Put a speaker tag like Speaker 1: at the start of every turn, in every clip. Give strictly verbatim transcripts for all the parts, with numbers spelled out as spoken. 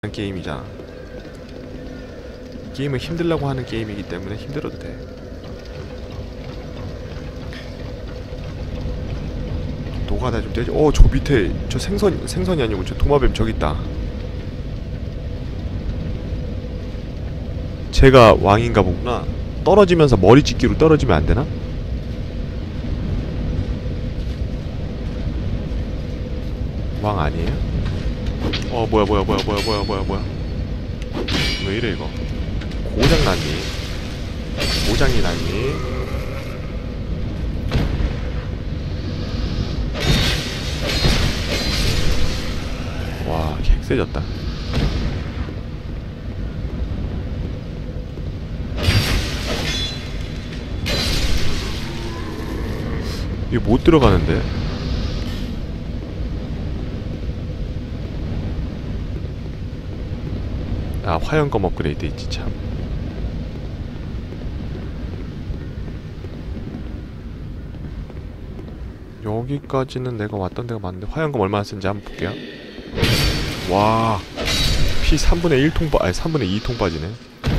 Speaker 1: 게임이잖아. 게임은 힘들라고 하는 게임이기 때문에 힘들어도 돼. 노가다 좀 떼지. 어, 저 밑에 저 생선, 생선이 아니고 저 도마뱀 저기 있다. 제가 왕인가 보구나. 떨어지면서 머리 찢기로 떨어지면 안 되나? 왕 아니에요? 어, 뭐야 뭐야 뭐야 뭐야 뭐야 뭐야 뭐야. 왜 이래 이거. 고장 났니? 고장이 났니? 와, 객세졌다. 이게 못 들어가는데? 아, 화염검 업그레이드 있지 참. 여기까지는 내가 왔던 데가 맞는데 화염검 얼마나 쓰는지 한번 볼게요. 와, 피 삼분의 일 통 빠.. 아니 삼분의 이 통 빠지네.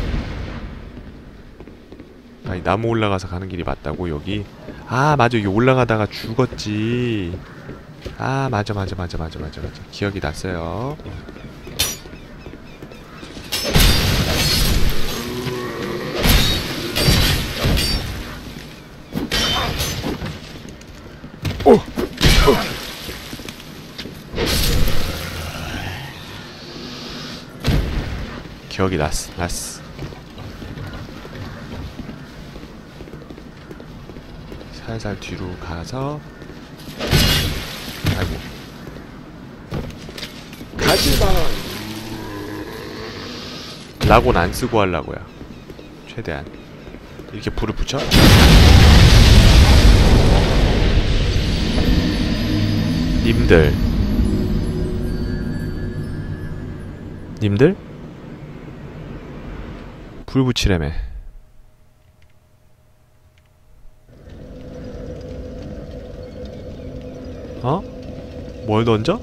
Speaker 1: 아니, 나무 올라가서 가는 길이 맞다고 여기? 아, 맞아, 여기 올라가다가 죽었지. 아, 맞아 맞아 맞아 맞아 맞아 맞아 기억이 났어요. 어! 어! 기억이 났어, 났어. 살살 뒤로 가서, 아이고, 가지마! 라고는 안 쓰고 하려고요. 최대한 이렇게 불을 붙여? 님들 님들? 불 붙이래매. 어? 뭘 던져?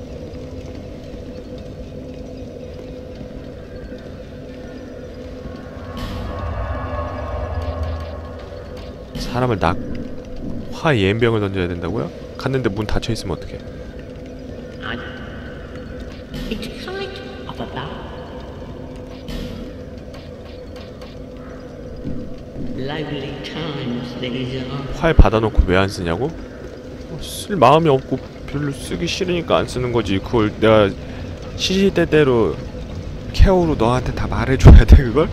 Speaker 1: 사람을 낙 화예병을 던져야 된다고요? 갔는데 문 닫혀있으면 어떡해. 활 받아놓고 왜 안 쓰냐고? 어, 쓸 마음이 없고 별로 쓰기 싫으니까 안 쓰는 거지. 그걸 내가 시시때때로 케어로 너한테 다 말해줘야 돼 그걸?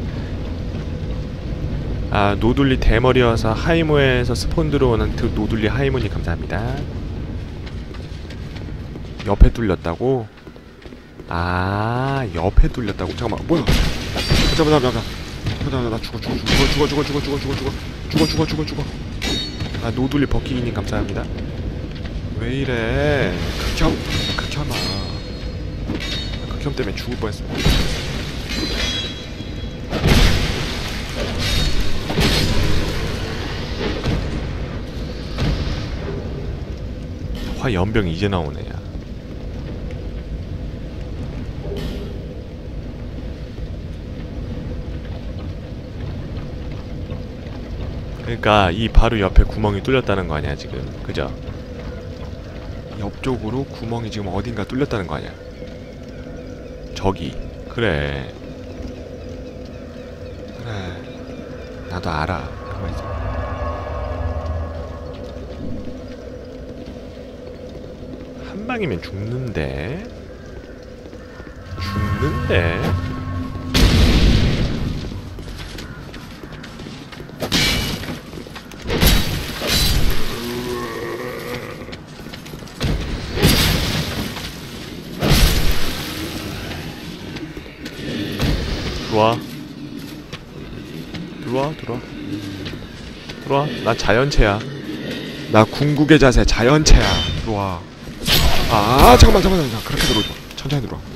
Speaker 1: 아, 노둘리 대머리여서 하이모에서 스폰 들어오는 그 노둘리 하이모니 감사합니다. 옆에 뚫렸다고? 아, 옆에 뚫렸다고? 잠깐만, 뭐야? 잠깐만, 잠깐만, 잠깐만, 나 죽어, 죽어, 죽어, 죽어, 죽어, 죽어, 죽어, 죽어, 죽어, 죽어, 죽어, 죽어. 아, 노둘리 버키기님 감사합니다. 왜 이래? 극혐, 극혐아. 극혐 때문에 죽을 뻔했어. 화 연병 이제 나오네. 야. 그러니까 이 바로 옆에 구멍이 뚫렸다는 거 아니야 지금, 그죠? 옆쪽으로 구멍이 지금 어딘가 뚫렸다는 거 아니야? 저기. 그래. 그래. 나도 알아. 가만히 있어. 한 방이면 죽는데? 죽는데? 들어와. 들어와, 들어와. 들어와. 나 자연체야. 나 궁극의 자세 자연체야. 들어와. 아, 잠깐만, 잠깐만, 잠깐만. 그렇게 들어오지 마. 천천히 들어와.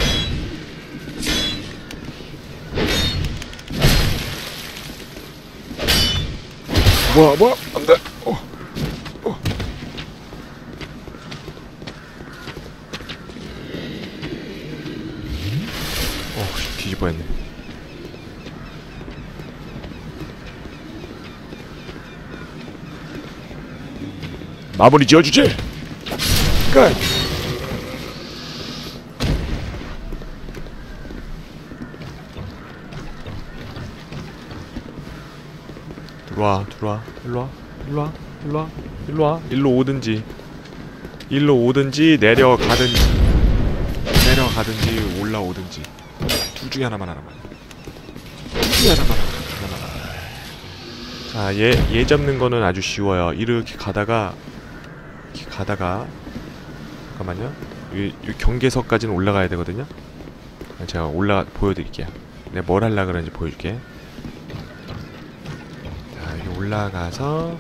Speaker 1: 뭐야, 뭐야, 안 돼. 어, 어. 어, 뒤집어 했네. 마무리 지어주지! 끝! 들어와, 들어와, 일로와, 일로와, 일로와, 일로와. 일로 오든지 일로 오든지 내려가든지 내려가든지 올라오든지 둘 중에 하나만 하나만 둘 중에 하나만 하나만. 자, 얘, 얘 잡는 거는 아주 쉬워요. 이렇게 가다가 이렇게 가다가 잠깐만요. 이, 이 경계석까지는 올라가야 되거든요. 제가 올라 보여드릴게요. 내가 뭘 하려고 그러는지 보여줄게. 자, 여기 올라가서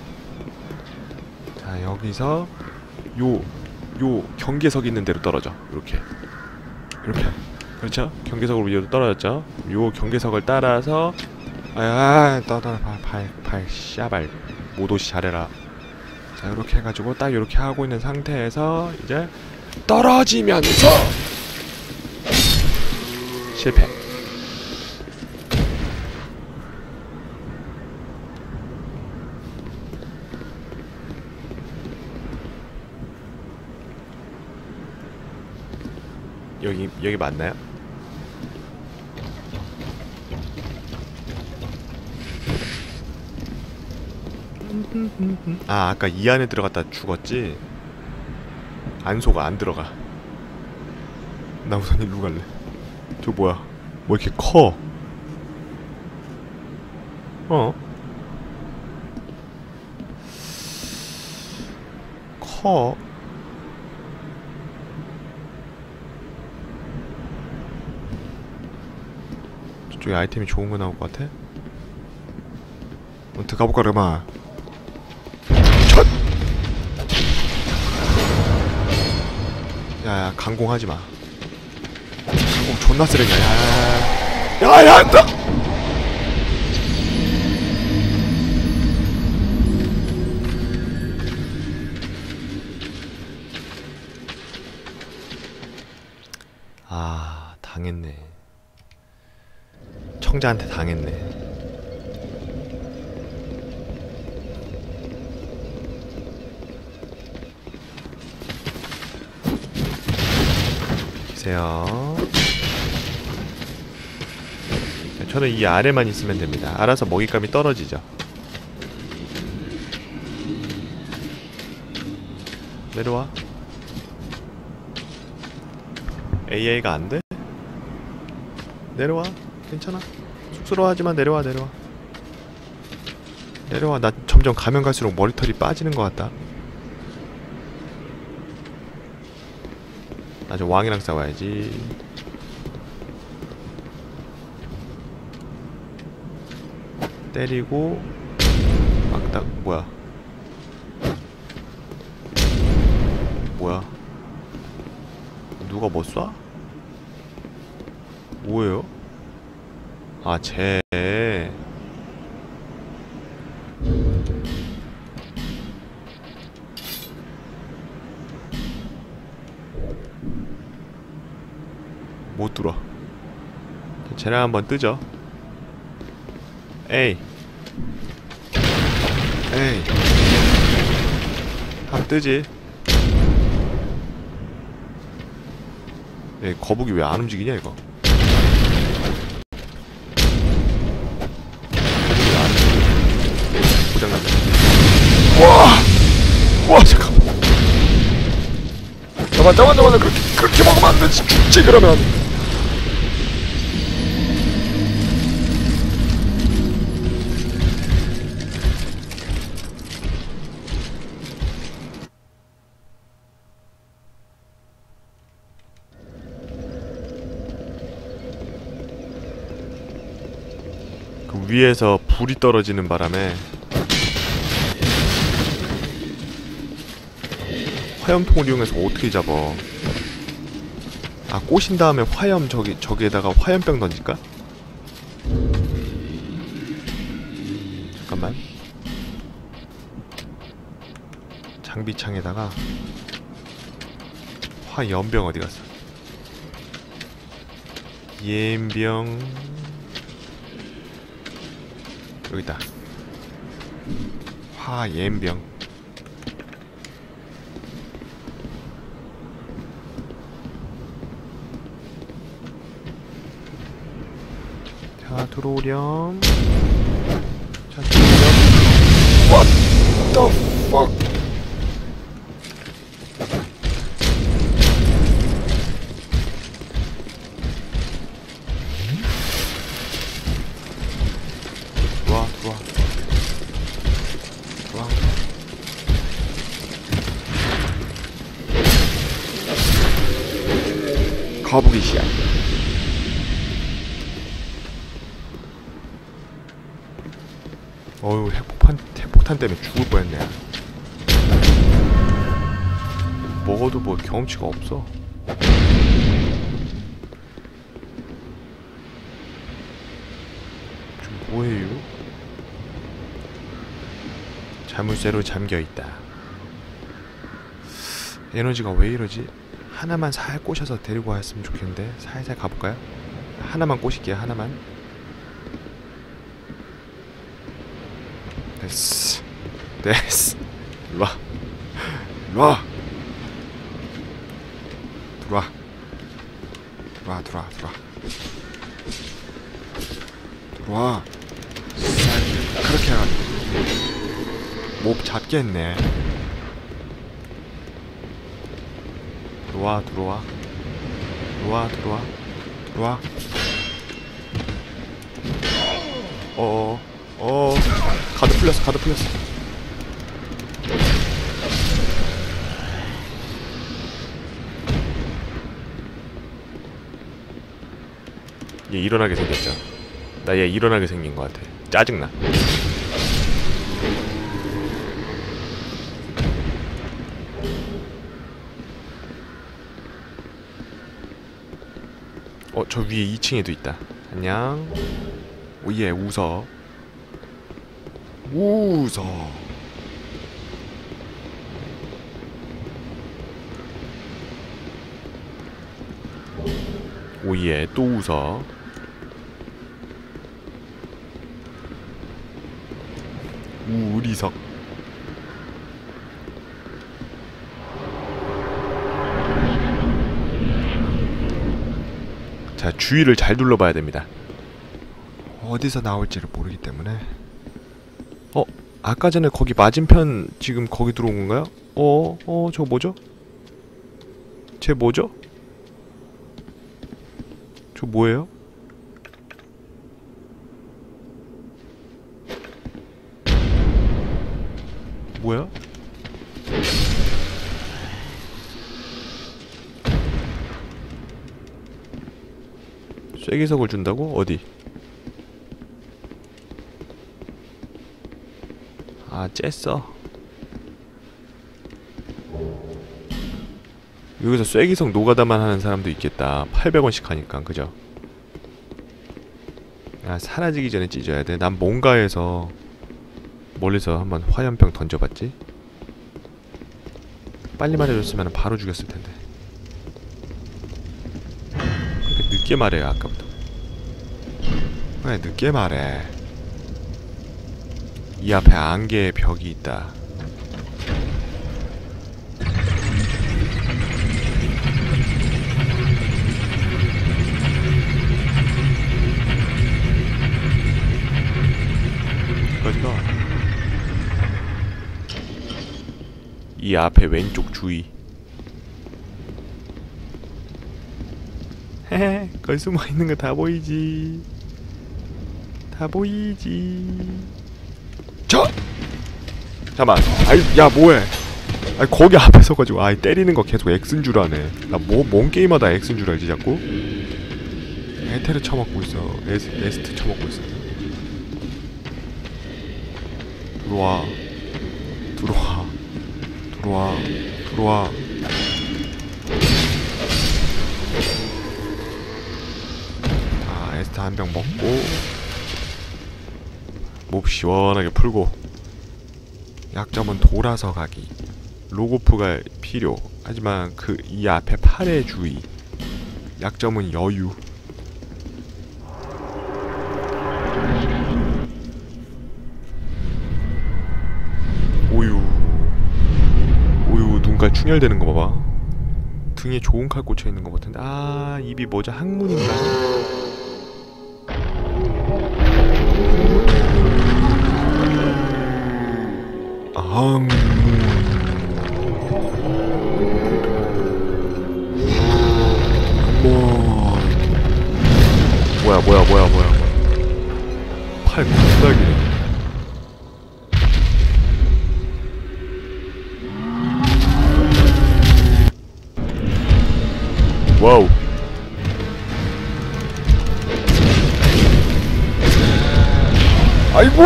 Speaker 1: 자, 여기서 요, 요 경계석 있는 데로 떨어져. 이렇게 이렇게. 그렇죠? 경계석으로 위로 떨어졌죠? 요 경계석을 따라서 아야 떠나 발발 씨발 모도시 잘해라. 자, 이렇게 해가지고 딱 이렇게 하고 있는 상태에서 이제 떨어지면서 실패. 여기 여기 맞나요? 아, 아까 이 안에 들어갔다 죽었지? 안 속아, 안 들어가. 나 우선 일로 갈래. 저 뭐야? 뭐 이렇게 커? 어? 커? 저쪽에 아이템이 좋은 거 나올 것 같아? 어, 들어가볼까, 그러마. 첫! 야야, 강공하지마. 강공 존나 쓰레기야. 야야야. 야야, 안다! 아, 당했네. 청자한테 당했네. 비키세요. 저는 이 아래만 있으면 됩니다. 알아서 먹잇감이 떨어지죠. 내려와. 에이아이가 안 돼? 내려와. 괜찮아. 쑥스러워하지만 내려와, 내려와. 내려와. 나 점점 가면 갈수록 머리털이 빠지는 것 같다. 나 저 왕이랑 싸워야지. 때리고 막딱 뭐야? 뭐야? 누가 뭐 쏴? 뭐예요? 아, 쟤. 못 들어. 쟤랑 한번 뜨죠. 에이. 에이. 한번 뜨지. 에이, 거북이 왜 안 움직이냐 이거. 고장났네. 와! 와, 잠깐만. 잠깐만, 잠깐만, 잠깐만. 그렇게, 그렇게 먹으면 안 되지. 죽지, 그러면. 그 위에서 불이 떨어지는 바람에 화염통을 이용해서 어떻게 잡어? 아, 꼬신 다음에 화염 저기 저기에다가 화염병 던질까? 잠깐만. 장비창에다가 화염병 어디 갔어? 옌병 여기다. 화옌병. 자 들어오렴. 자 들어오렴. What the fuck? 들어와 들어와 들어와. 거북이 씨앗. 어휴, 핵폭탄, 핵폭탄 때문에 죽을 뻔했네. 먹어도 뭐 경험치가 없어. 좀 뭐해요? 자물쇠로 잠겨있다. 에너지가 왜 이러지? 하나만 살 꼬셔서 데리고 왔으면 좋겠는데. 살살 가볼까요? 하나만 꼬실게요. 하나만. 됐어. 됐어. 일로와. 일로와. 들어와. 들어와 들어와 들어와. 들어와. 그렇게 해가지고 몹 잡겠네. 들어와 들어와 들어와 들어와 들어와. 어어 어 가드 풀렸어. 가드 풀렸어. 얘 일어나게 생겼죠. 나 얘 일어나게 생긴 것 같아. 짜증나. 어, 저 위에 이 층에도 있다. 안녕. 오예, 웃어. 웃어. 오예, 또 웃어. 우리석. 자, 주위를 잘 둘러봐야 됩니다. 어디서 나올지를 모르기 때문에. 어? 아까 전에 거기 맞은편 지금 거기 들어온 건가요? 어? 어? 저거 뭐죠? 쟤 뭐죠? 저 뭐예요? 뭐야? 쐐기석을 준다고? 어디? 아, 쬐어. 여기서 쐐기석 노가다만 하는 사람도 있겠다. 팔백 원씩 하니까, 그죠? 아, 사라지기 전에 찢어야 돼. 난 뭔가에서 멀리서 한번 화염병 던져봤지? 빨리 말해줬으면 바로 죽였을 텐데. 그렇게 늦게 말해요, 아까부터. 왜 늦게 말해? 이 앞에 안개의 벽이 있다. 여기가 이 앞에 왼쪽 주위. 헤헤, 거기 숨어있는 거 다 보이지. 다 보이지. 저! 잠깐만. 아이, 야, 뭐해. 아이, 거기 앞에 서가지고, 아이, 때리는 거 계속 X인 줄 아네. 나 뭐, 뭔 게임마다 X인 줄 알지, 자꾸? 에테르 쳐먹고 있어. 에스, 에스트 쳐먹고 있어. 들어와. 들어와. 들어와. 들어와. 아, 에스트 한 병 먹고 몹 시원하게 풀고. 약점은 돌아서 가기. 로고프가 필요. 하지만 그 이 앞에 팔의 주의. 약점은 여유. 오유 오유 눈깔 충혈되는 거 봐봐. 등에 좋은 칼 꽂혀 있는 거 같은데. 아 입이 뭐죠? 항문인가? 항문. 뭐 뭐야 뭐야 뭐야 뭐야 팔 겁나 기네. 와우. 아이고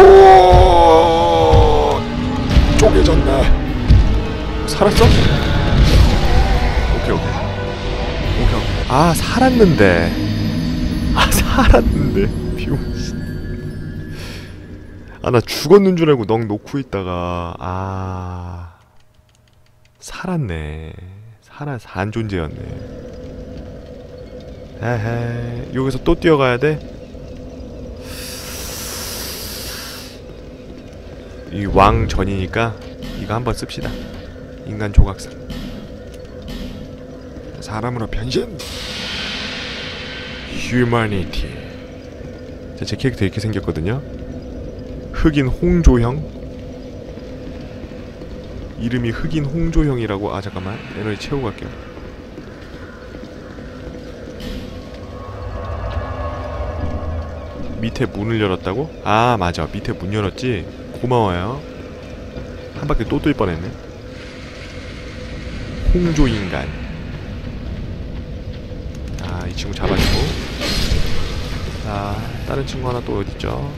Speaker 1: 쪼개졌네. 살았어? 오케이 오케이 오케이 오케이. 아 살았는데. 아 살았는데 비용신. 아 나 죽었는 줄 알고 넋 놓고 있다가 아 살았네. 살아 산 존재였네. 에헤 여기서 또 뛰어가야 돼? 이 왕 전이니까 이거 한번 씁시다. 인간 조각상. 사람으로 변신. 휴머니티. 제 캐릭터 이렇게 생겼거든요. 흑인 홍조형. 이름이 흑인 홍조형이라고. 아 잠깐만 에너지 채우고 갈게요. 밑에 문을 열었다고? 아 맞아 밑에 문 열었지. 고마워요. 한 바퀴 또 뜰 뻔했네. 홍조인간. 아 이 친구 잡아주고. 자 다른 친구 하나 또 어딨죠?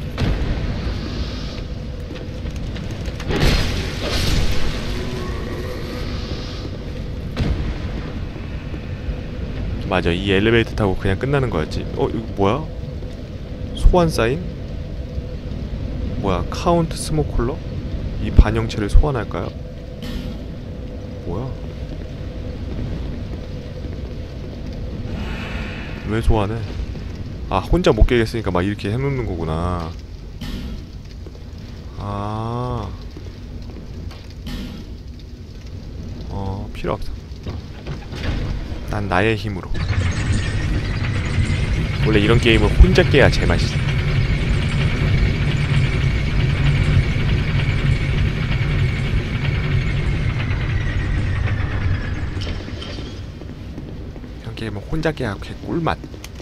Speaker 1: 맞아 이 엘리베이터 타고 그냥 끝나는 거였지. 어 이거 뭐야? 소환 사인? 뭐야 카운트 스모콜러? 이 반영체를 소환할까요? 뭐야? 왜 소환해? 아 혼자 못 깨겠으니까 막 이렇게 해놓는 거구나. 아 어 필요 없어. 난 나의 힘으로. 원래 이런 게임은 혼자 깨야 제맛이지. 이런 게임은 혼자 깨야 개꿀맛.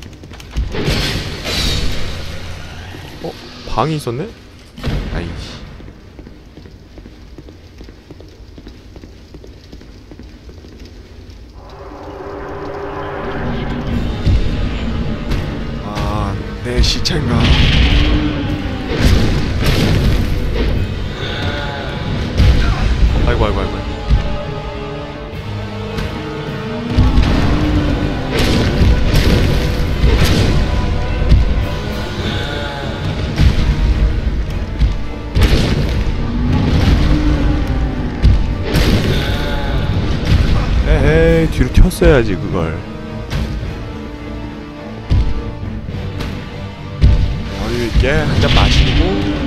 Speaker 1: 어? 방이 있었네? 아이씨. 내 시체인가? 아이고 아이고 아이고. 에헤이 뒤로 튀었어야지 그걸. 여유있게 한잔 마시고.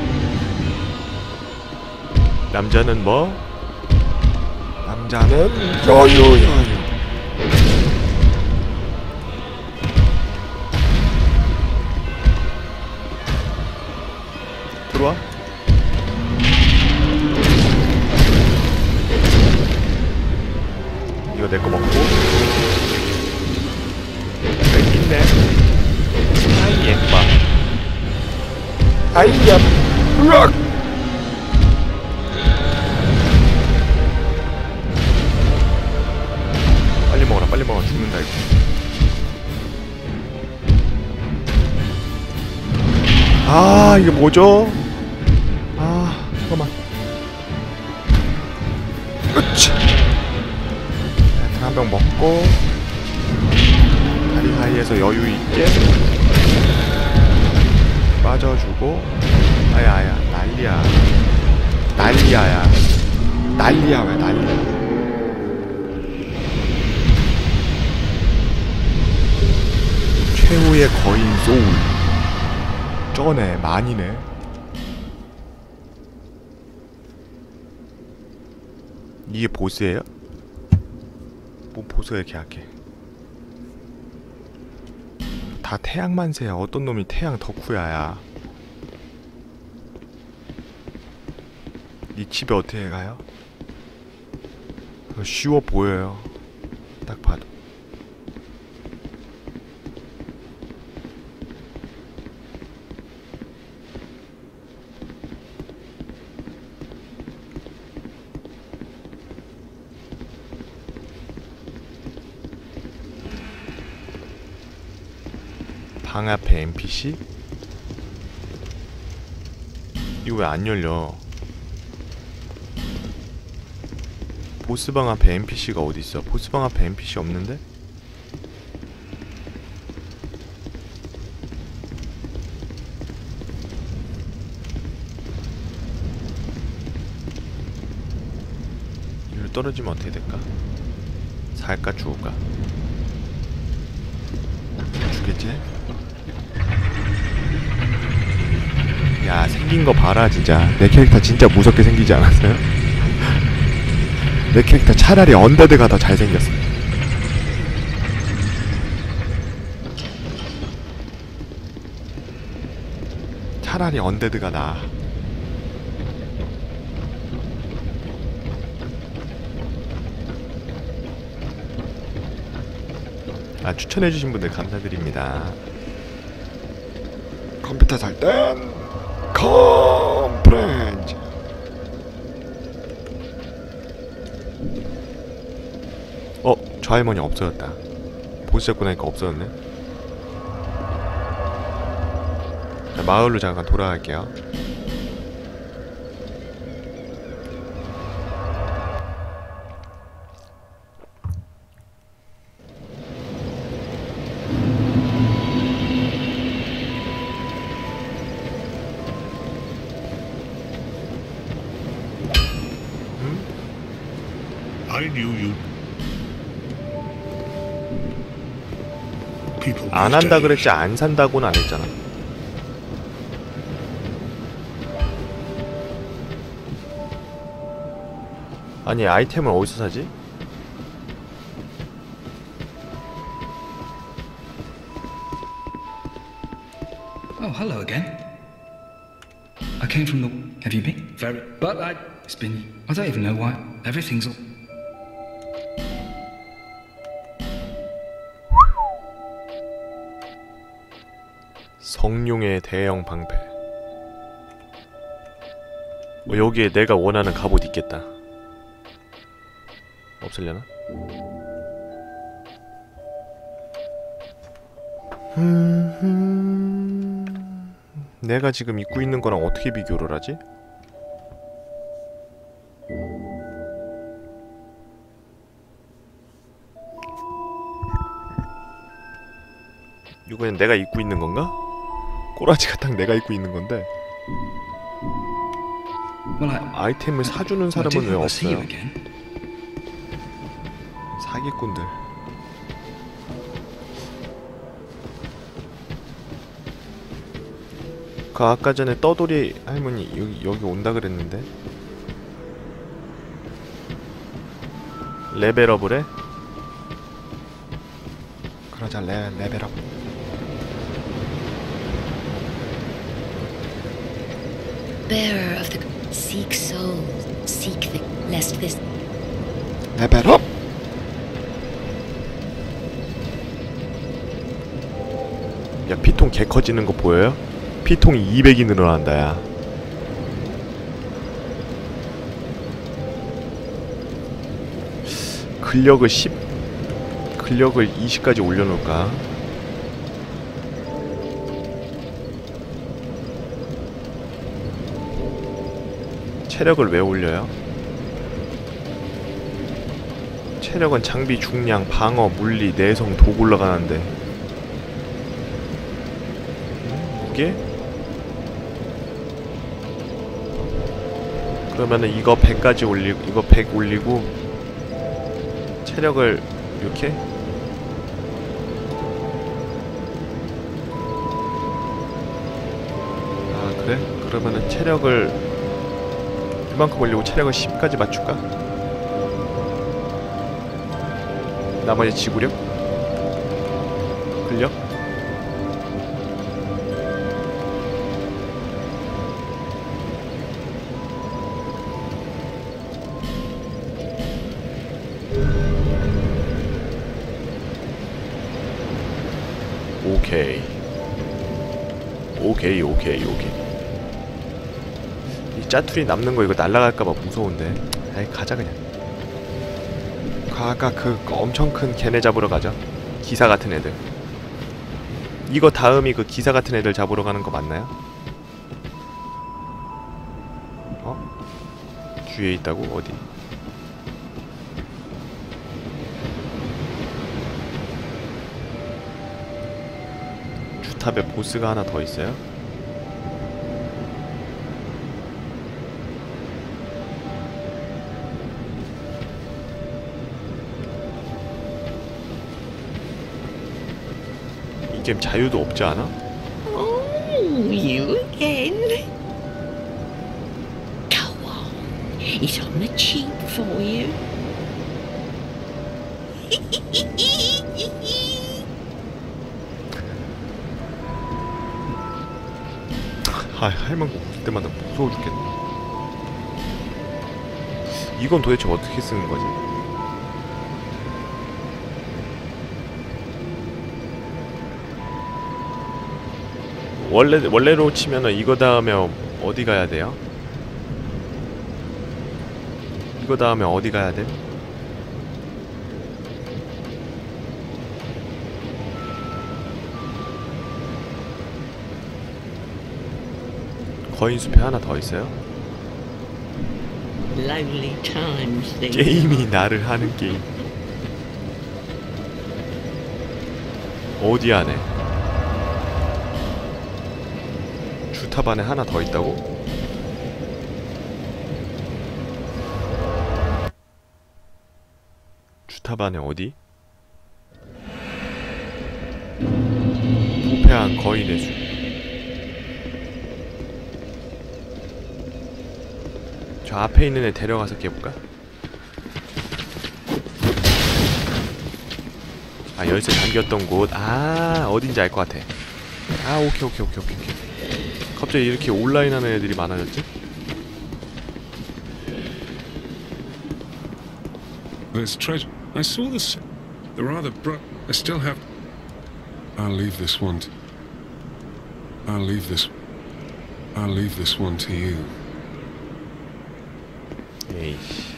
Speaker 1: 남자는 뭐? 남자는 여유 여유. 들어와. 이거 내거 먹고. 여기 있네. 아이 예뻐. 아이야. 으악. 빨리 먹어라. 빨리 먹어. 죽는다 이거. 아 이게 뭐죠? 아 잠깐만. 으치. 한 병 먹고 다리 사이에서 여유 있게 빠져주고. 아야 아야 난리야 난리야야 난리야 왜 난리야. 최후의 거인 소울. 쩌네. 많이네. 이게 보스예요? 뭐 보스가 이렇게 약해. 다 태양만세야. 어떤 놈이 태양 덕후야야. 이 집에 어떻게 가요? 쉬워 보여요. 딱 봐도. 방 앞에 엔피씨? 이거 왜 안 열려? 보스방 앞에 엔피씨가 어딨어? 보스방 앞에 엔피씨 없는데? 이리로 떨어지면 어떻게 될까? 살까 죽을까? 죽겠지? 야, 생긴 거 봐라 진짜. 내 캐릭터 진짜 무섭게 생기지 않았어요? 내 캐릭터 차라리 언데드가 더 잘생겼어. 차라리 언데드가 나아. 아, 추천해주신 분들 감사드립니다. 컴퓨터 살 땐 컴프렌즈. 어? 저 할머니 없어졌다. 보스 잡고 나니까 없어졌네. 자, 마을로 잠깐 돌아갈게요.
Speaker 2: I knew you. People
Speaker 1: 안
Speaker 2: these
Speaker 1: 한다
Speaker 2: days.
Speaker 1: 그랬지 안 산다고는 안 했잖아. 아니, 아이템을 어디서 사지?
Speaker 3: Oh, hello again. I came from the... Have you been? Very... But I... It's been... I don't even know why. Everything's all...
Speaker 1: 성룡의 대형 방패. 어, 여기에 내가 원하는 갑옷 있겠다. 없으려나? 음... 내가 지금 입고 있는 거랑 어떻게 비교를 하지? 이거는 내가 입고 있는 건가? 꼬라지가 딱 내가 입고 있는 건데.
Speaker 3: Well, I...
Speaker 1: 아이템을 사주는
Speaker 3: I
Speaker 1: 사람은
Speaker 3: did
Speaker 1: 왜
Speaker 3: want to see you
Speaker 1: 없어요?
Speaker 3: again.
Speaker 1: 사기꾼들. 그 아까 전에 떠돌이 할머니 여기 여기 온다 그랬는데. 레벨업을 해? 그러자. 레, 레벨업.
Speaker 4: Bearer of the seek soul, seek the lest this.
Speaker 1: 레벨업. 야, 피통 개 커지는 거 보여요? 피통이 이백이 늘어난다. 야, 근력을 십, 근력을 이십까지 올려놓을까? 체력을 왜 올려요? 체력은 장비 중량, 방어, 물리, 내성, 독 올라가는데. 음, 무게? 그러면은 이거 백까지 올리고, 이거 백 올리고, 체력을 이렇게? 그래? 그러면은 체력을 이만큼 올리고 체력을 십까지 맞출까? 나머지 지구력? 근력? 오케이 오케이 오케이 오케이. 이 짜투리 남는 거 이거 날라갈까봐 무서운데. 아이 가자 그냥. 아까 그 엄청 큰 걔네 잡으러 가자. 기사 같은 애들. 이거 다음이 그 기사 같은 애들 잡으러 가는 거 맞나요? 어? 뒤에 있다고? 어디? 주탑에 보스가 하나 더 있어요? 이 게임 자유도 없지 않아?
Speaker 2: Oh, you again? Go on. It's on the cheap for you.
Speaker 1: 아, 할망구 웃을 때마다 무서워 죽겠네. 이건 도대체 어떻게 쓰는 거지? 원래, 원래로 치면은 이거 다음에 어디 가야 돼요? 이거 다음에 어디 가야 돼? 거인숲에 하나 더 있어요?
Speaker 2: Lonely times these.
Speaker 1: 게임이 나를 하는 게임. 어디 안에? 주탑 안에 하나 더 있다고? 주탑 안에 어디? 부패한 거인의 숲. 저 앞에 있는 애 데려가서 깨볼까? 아, 열쇠 잠겼던 곳. 아, 어딘지 알 것 같아. 아, 오케이 오케이 오케이 오케이 오케이. 갑자기 이렇게 온라인 하는 애들이 많아졌지?
Speaker 5: There's treasure. I saw this. The rather br. I still have. I'll leave this one. To... I'll leave this. I'll leave this one to you.
Speaker 1: 에이씨.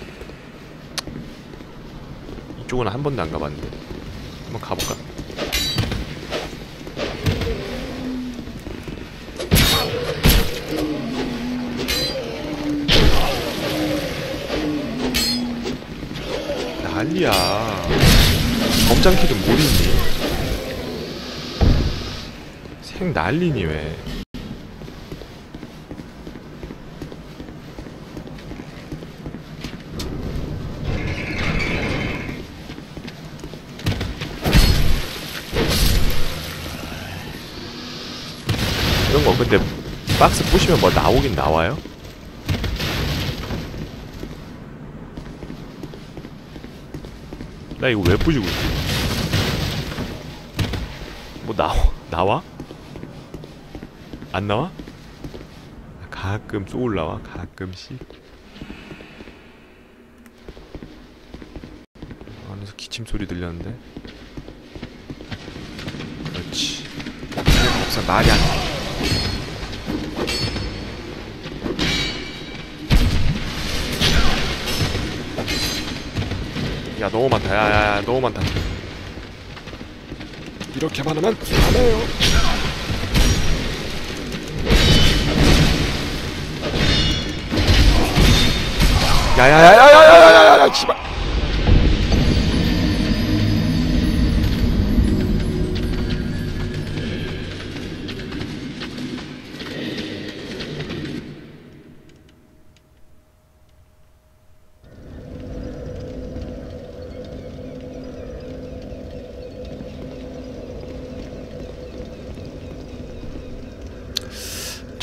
Speaker 1: 이쪽은 한 번도 안 가봤는데. 한번 가볼까? 난리야. 점장키도 못 있니? 생 난리니 왜? 이런 거 근데 박스 부시면 뭐 나오긴 나와요? 나 이거 왜 부시고 있지? 뭐 나와? 나와? 안 나와? 가끔 쏘 올라와 가끔씩. 안에서 기침 소리 들렸는데. 그렇지. 법사 말이 안 돼. 야 너무 많다. 야야야 너무 많다. 이렇게 많으면 안 해요. 야야야야야야야야야 씨발.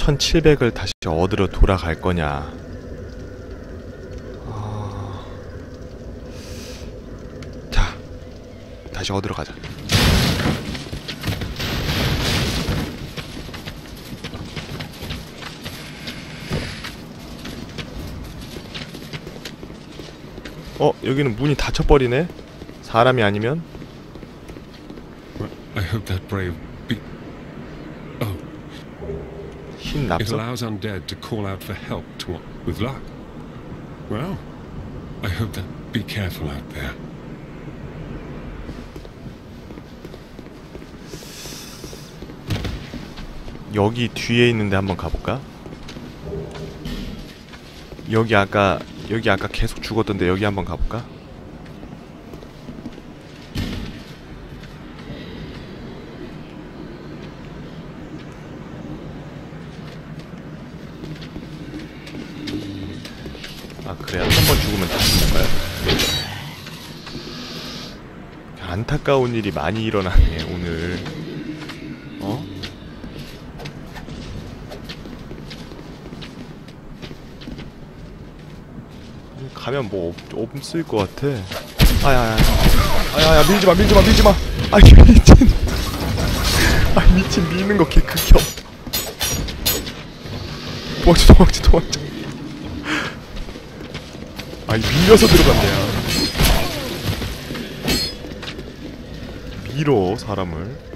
Speaker 1: 천칠백을 다시 얻으러 돌아갈 거냐. 어... 자, 다시 얻으러 가자. 어, 여기는 문이 닫혀버리네? 사람이 아니면?
Speaker 5: I hope that brave be... Oh,
Speaker 1: 흰
Speaker 5: it
Speaker 1: 납석?
Speaker 5: allows undead to call out for help to with luck. Well, I hope that be careful out there.
Speaker 1: 여기 뒤에 있는데 한번 가볼까? 여기 아까 여기 아까 계속 죽었던데 여기 한번 가볼까? 아 그래요? 한 번 죽으면 다시 못 가요? 안타까운 일이 많이 일어나네 오늘. 어? 가면 뭐 없, 없을 것 같아. 아야야, 아야야, 밀지마, 밀지마, 밀지마. 아이 미친. 아 미친 미는 거 개 극혐. 도망쳐, 도망쳐, 도망쳐. 아이 밀려서 들어갔네요. 밀어 사람을.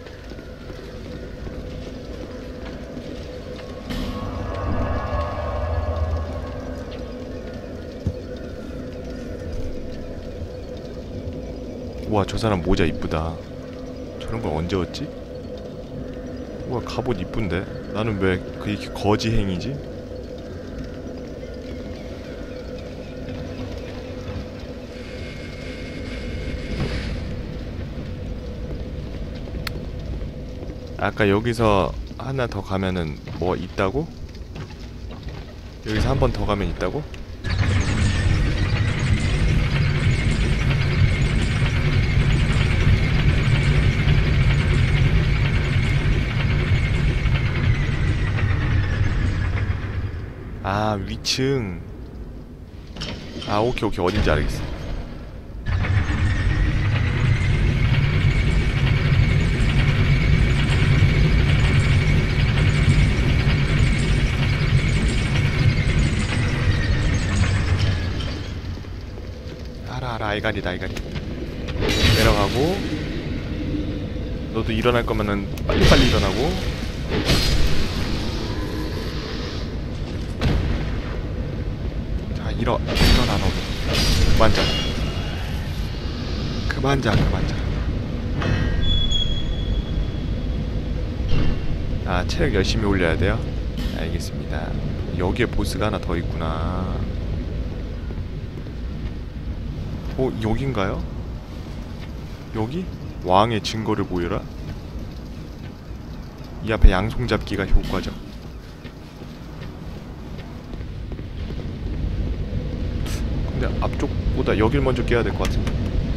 Speaker 1: 와, 저 사람 모자 이쁘다. 저런 걸 언제 얻지? 와, 갑옷 이쁜데? 나는 왜 그렇게 거지 행이지? 아까 여기서 하나 더 가면은 뭐 있다고? 여기서 한 번 더 가면 있다고? 아 위층. 아 오케이 오케이 어딘지 알겠어. 알아 알아 알가리다 알가리. 내려가고 너도 일어날 거면은 빨리빨리 일어나고. 일어, 일어나 너도. 그만 자. 그만 자, 그만 자. 아, 체력 열심히 올려야 돼요? 알겠습니다. 여기에 보스가 하나 더 있구나. 어, 여긴가요? 여기? 왕의 증거를 보여라? 이 앞에 양손잡기가 효과적. 근데 앞쪽보다 여길 먼저 깨야 될 것 같은데.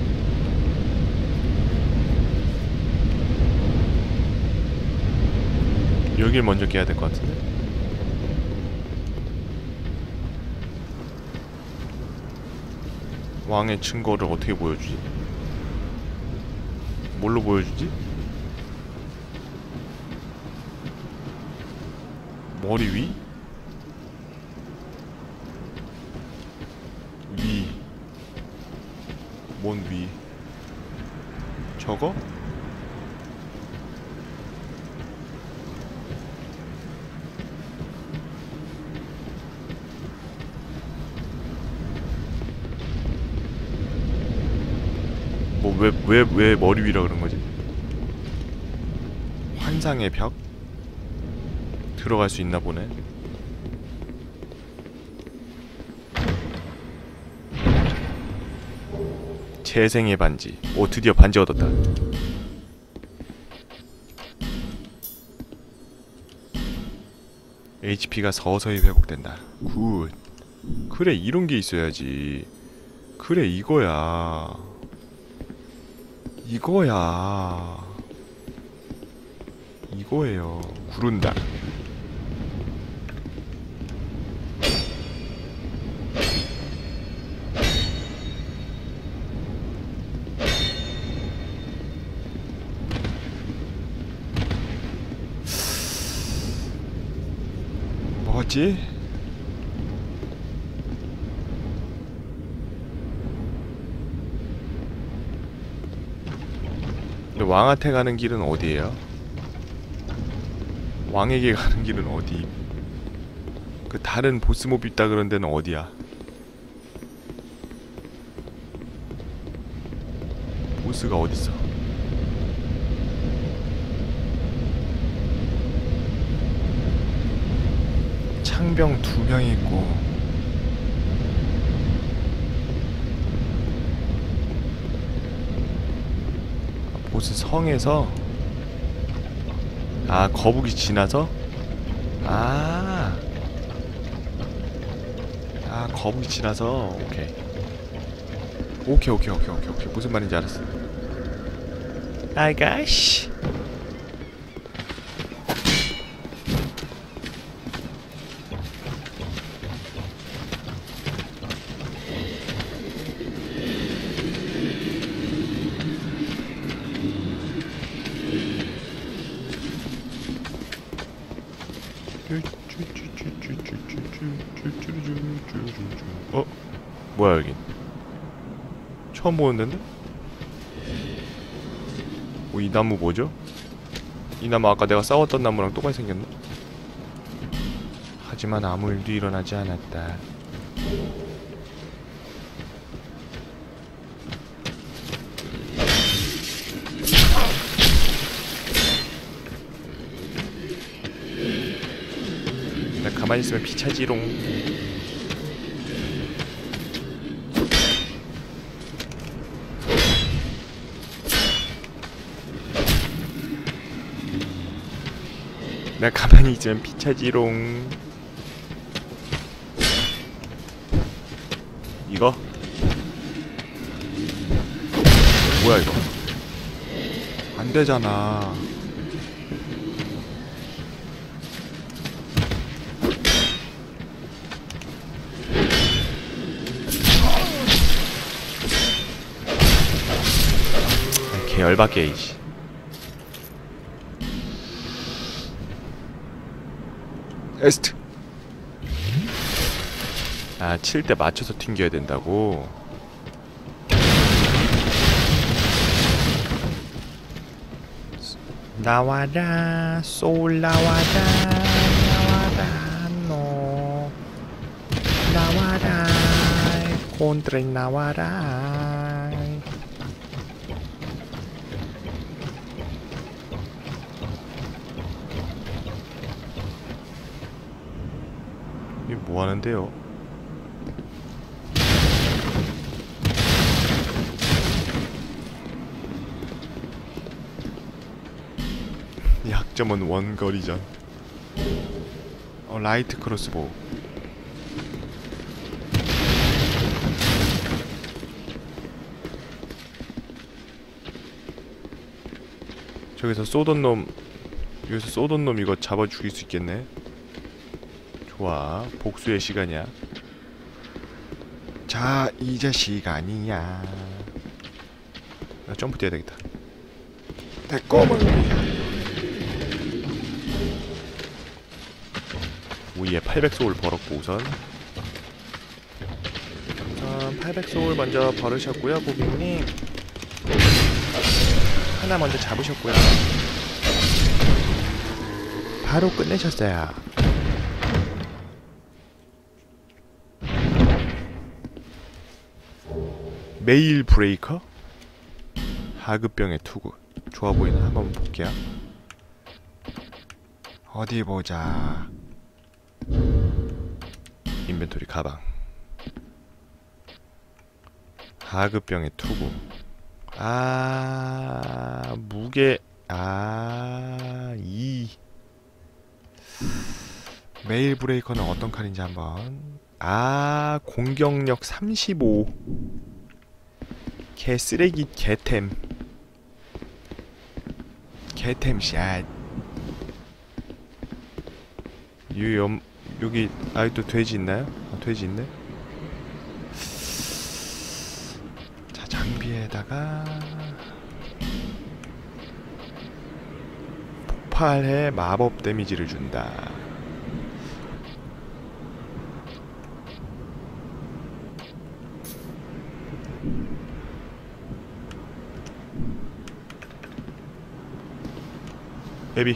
Speaker 1: 여길 먼저 깨야 될 것 같은데. 왕의 증거를 어떻게 보여주지? 뭘로 보여주지? 머리 위? 위. 뭔 위? 저거? 뭐 왜 왜 왜 머리 위라 그런 거지? 환상의 벽? 들어갈 수 있나 보네. 재생의 반지. 오, 드디어 반지 얻었다. 에이치피가 서서히 회복된다. 굿. 그래, 이런 게 있어야지. 그래, 이거야. 이거야. 이거예요. 구른다. 어디? 왕한테 가는 길은 어디예요? 왕에게 가는 길은 어디? 그 다른 보스몹 있다 그런 데는 어디야? 보스가 어딨어? 창병 두 명이 있고 보스 성에서 아 거북이 지나서 아, 아 거북이 지나서 오케이 오케이 오케이 오케이 오케이 오케이 무슨 말인지 알았어. 아가씨 어? 뭐야 여긴? 처음 보는데? 어, 이 나무 뭐죠? 이 나무 아까 내가 싸웠던 나무랑 똑같이 생겼네? 하지만 아무 일도 일어나지 않았다. 나 가만히 있으면 피차지롱. 나 가만히 있으면 피차지롱. 이거? 뭐야 이거? 안 되잖아. 개 열받게 이씨. 에스트. 아, 칠 때 맞춰서 튕겨야 된다고? 나와라, 소울 나와라, 나와라, 너. 나와라, 콘트레 나와라. 이게 뭐 하는데요? 약점은 원거리전. 어, 라이트 크로스보우. 저기서 쏘던 놈, 여기서 쏘던 놈 이거 잡아 죽일 수 있겠네. 좋아, 복수의 시간이야. 자, 이제 시간이야. 나 점프 뛰어야 되겠다. 됐고. 위에 팔백 소울 벌었고 우선 우선 팔백 소울 먼저 벌으셨고요. 고객님 하나 먼저 잡으셨고요. 바로 끝내셨어요. 메일 브레이커? 하급병의 투구 좋아 보이는 한번 볼게요. 어디 보자. 인벤토리 가방. 하급병의 투구. 아, 무게. 아, 이 메일 브레이커는 어떤 칼인지 한번. 아, 공격력 삼십오. 개쓰레기 개템. 개템 샷. 유염 여기 아직도 돼지 있나요? 아, 돼지 있네. 자, 장비에다가 폭발해 마법 데미지를 준다. 애비.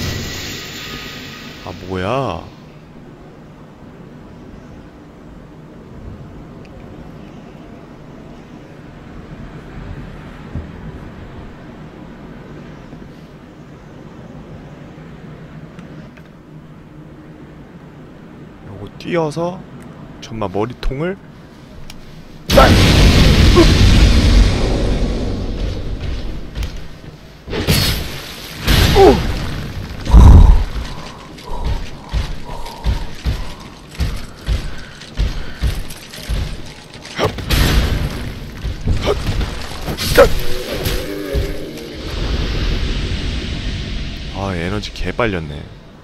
Speaker 1: 아 뭐야? 요거 뛰어서 정말 머리통을 딱! 아 에너지 개 빨렸네.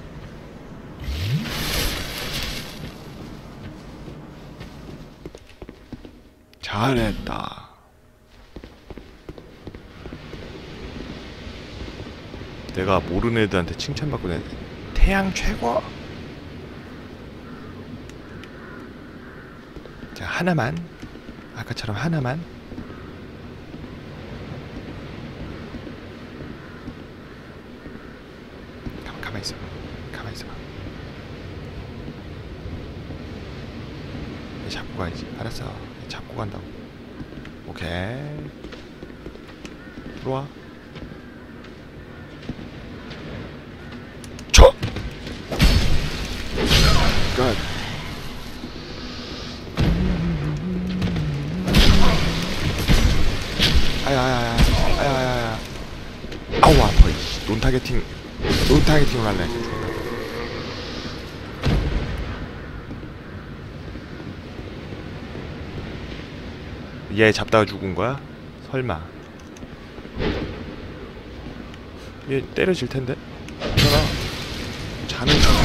Speaker 1: 잘했다. 내가 모르는 애들한테 칭찬받고 내 태양 최고. 자 하나만, 아까처럼 하나만. 가만, 가만히 있어. 가만히 있어. 얘 잡고 가야지. 알았어. 얘 잡고 간다고. 오케이. 들어와. 쳐! 굿. 아야야야. 아야야야. 아우 아파. 이씨. 논 타겟팅. 논 타겟팅을 할래. 얘 잡다가 죽은 거야? 설마. 얘 때려질 텐데. 괜찮아. 자는 중.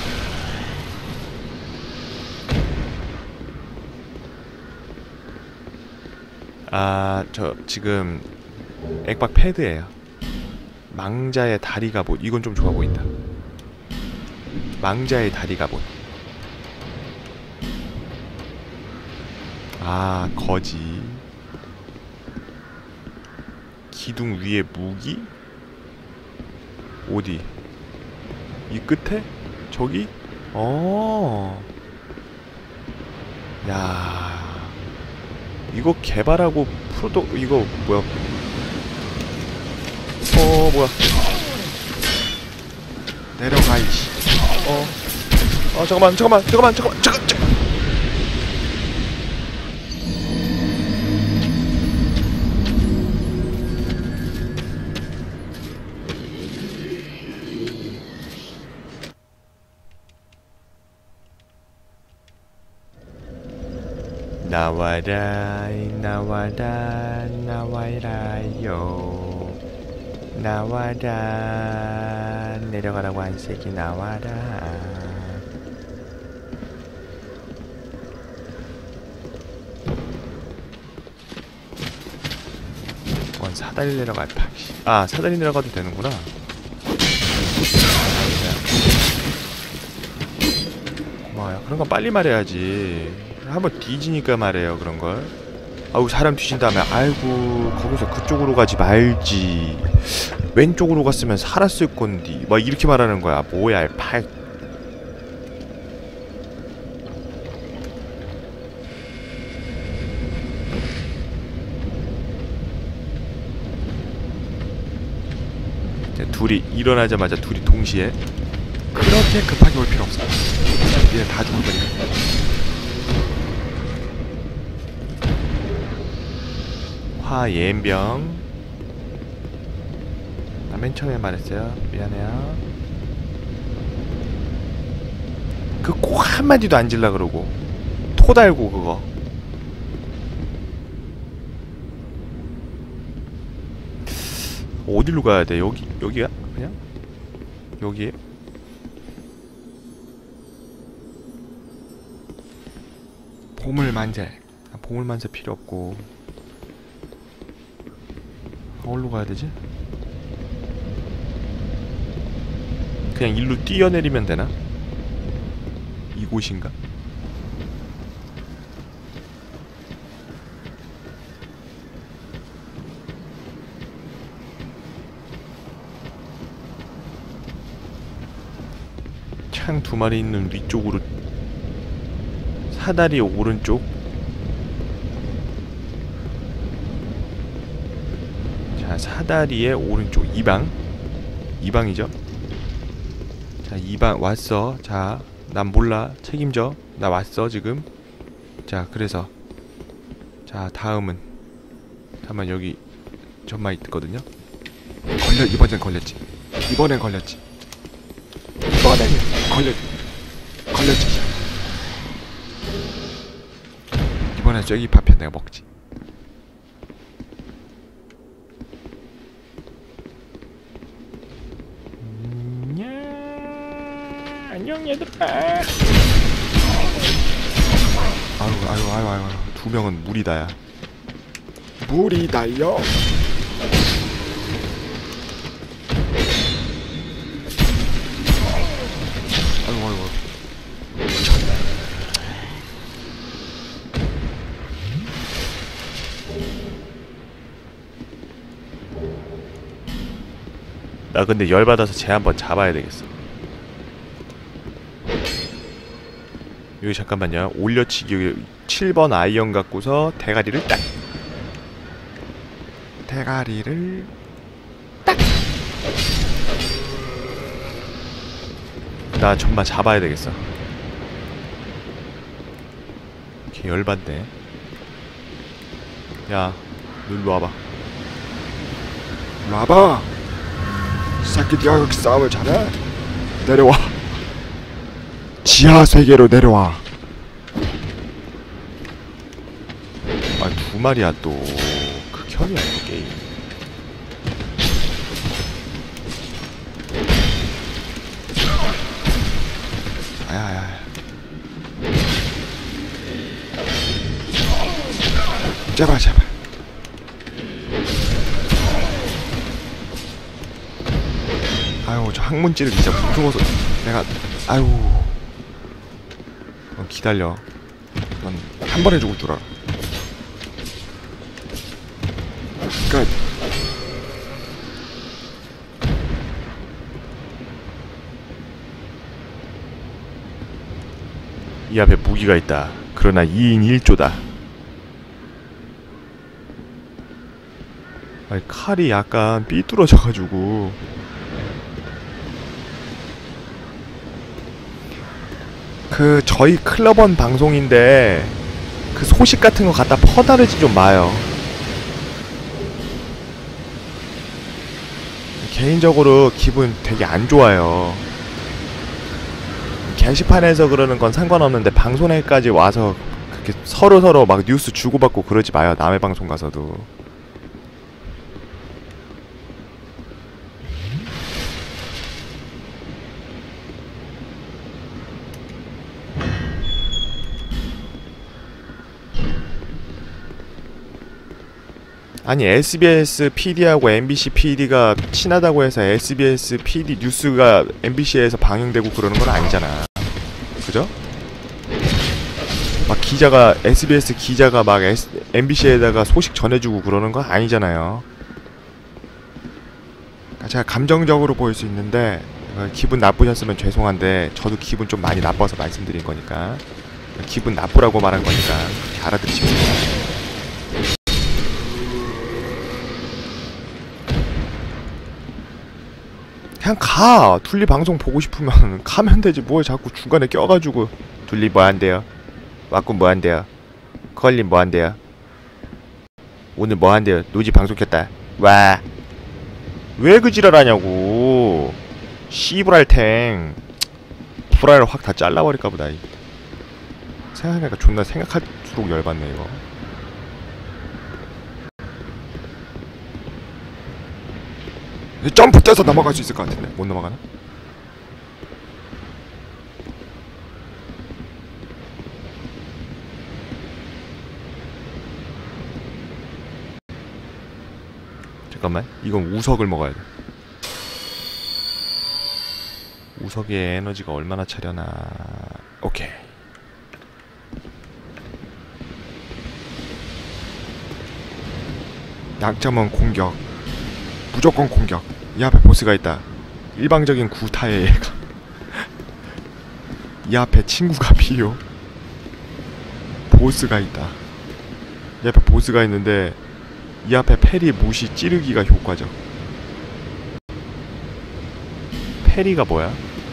Speaker 1: 아, 저 지금 액박 패드예요. 망자의 다리 갑옷. 이건 좀 좋아 보인다. 망자의 다리 갑옷. 아, 거지. 기둥 위에 무기? 어디? 이 끝에? 저기? 어. 야. 이거 개발하고 프로도 이거 뭐야? 어, 뭐야? 내려가 이씨. 어. 어, 잠깐만, 잠깐만, 잠깐만, 잠깐만, 잠깐, 잠깐. 나와라 나와라 나와라요. 나와라. 내려가라고 한 새끼 나와라. 원 사다리 내려갈 파. 아 사다리 내려가도 되는구나. 고마워요. 그런 건 빨리 말해야지. 한번 뒤지니까 말해요 그런걸. 아우 사람 뒤진 다음에 아이고 거기서 그쪽으로 가지 말지, 왼쪽으로 갔으면 살았을 건디 막 이렇게 말하는 거야. 뭐야 팔. 둘이 일어나자마자 둘이 동시에. 그렇게 급하게 올 필요 없어. 얘는 다 죽을 거니까. 화예병. 나 맨 처음에 말했어요. 미안해요. 그 코 한마디도 안 질라 그러고 토 달고 그거. 어디로 가야 돼? 여기 여기야? 그냥 여기에? 보물만세. 보물만세 필요 없고. 어디로 가야 되지? 그냥 일로 뛰어내리면 되나? 이곳인가? 창 두 마리 있는 위쪽으로 사다리 오른쪽. 자, 사다리의 오른쪽 이방. 이방이죠. 자, 이방 왔어. 자, 난 몰라. 책임져. 나 왔어 지금. 자, 그래서 자, 다음은 다만 여기 전마 있거든요. 걸려. 이번엔 걸렸지. 이번엔 걸렸지. 이번엔 걸렸 걸렸지. 이번엔 쐐기 파편 내가 먹지. 음, 야, 안녕 얘들아. 아유 아유 아유 아유 두 명은 물이다야. 물이다요. 아이고 아이고. 나 근데 열받아서 쟤 한번 잡아야 되겠어. 여기 잠깐만요. 올려치기 여기 칠 번 아이언 갖고서 대가리를 딱. 대가리를 딱. 나 정말 잡아야 되겠어. 걔 열받네. 야, 너 일로 와봐. 일로 와봐. 새끼들아, 그렇게 싸움을 잘해? 내려와. 지하 세계로 내려와. 아, 두 마리야 또. 극혐이야 이 게임. 아야야. 제발 제발. 아유, 저 항문찌를 진짜 무서워서 내가. 아유. 넌 기다려. 넌 한 번에 죽을 줄 알아. 끝. 이 앞에 무기가 있다. 그러나 이인 일조다. 아니, 칼이 약간 삐뚤어져가지고. 그 저희 클럽원 방송인데 그 소식 같은 거 갖다 퍼다르지 좀 마요. 개인적으로 기분 되게 안 좋아요. 게시판에서 그러는 건 상관없는데 방송에까지 와서 그렇게 서로 서로 막 뉴스 주고받고 그러지 마요. 남의 방송 가서도. 아니, 에스비에스 피디하고 엠비씨 피디가 친하다고 해서 에스비에스 피디 뉴스가 엠비씨에서 방영되고 그러는 건 아니잖아. 그죠? 막 기자가 에스비에스 기자가 막 엠비씨에다가 소식 전해주고 그러는 건 아니잖아요. 제가 감정적으로 보일 수 있는데 기분 나쁘셨으면 죄송한데 저도 기분 좀 많이 나빠서 말씀드린 거니까 기분 나쁘라고 말한 거니까 그렇게 알아들으시면 돼요. 그냥 가. 둘리 방송 보고 싶으면 가면 되지. 뭘 자꾸 중간에 껴가지고. 둘리 뭐 한대요? 왁군 뭐 한대요? 컬린 뭐 한대요? 오늘 뭐 한대요? 노지 방송 켰다. 와. 왜 그 지랄하냐고. 씨부랄탱. 불알을 확 다 잘라버릴까 보다. 생각하니까 존나 생각할수록 열받네 이거. 점프 떼서 넘어갈 수 있을 것 같은데 못 넘어가나? 잠깐만, 이건 우석을 먹어야 돼. 우석의 에너지가 얼마나 차려나. 오케이. 약점은 공격. 무조건 공격. 이 앞에 보스가 있다. 일방적인 구타의 애가 이 앞에 친구가 필요. 보스가 있다. 이 앞에 보스가 있는데 이 앞에 페리 무시 찌르기가 효과죠. 페리가 뭐야?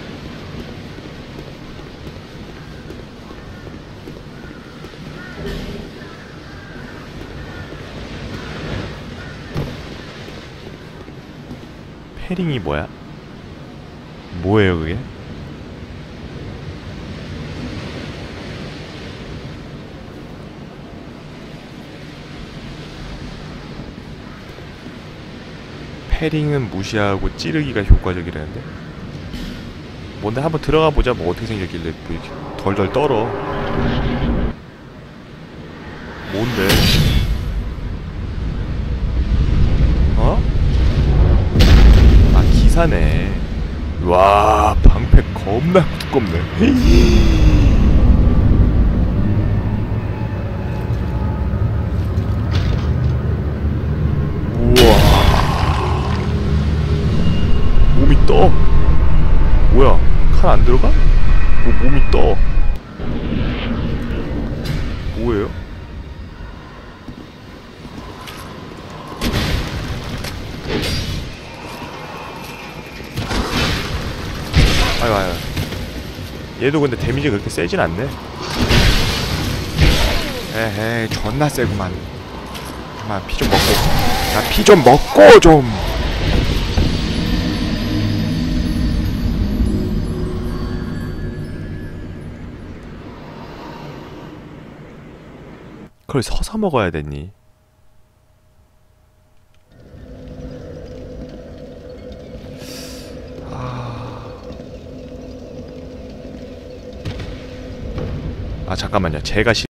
Speaker 1: 페링이 뭐야? 뭐예요 그게? 패링은 무시하고 찌르기가 효과적이라는데? 뭔데 한번 들어가 보자. 뭐 어떻게 생겼길래 뭐 이렇게 덜덜 떨어. 뭔데? 어? 아 기사네. 와 방패 겁나 두껍네. 몸이 떠. 뭐야? 칼 안 들어가? 뭐 몸이 떠. 뭐예요? 아유 아유. 얘도 근데 데미지가 그렇게 세진 않네. 에헤이 존나 세구만. 그만 피 좀 먹고. 나 피 좀 먹고 좀. 그걸 서서 먹어야 됐니? 아... 아 잠깐만요. 제가 시...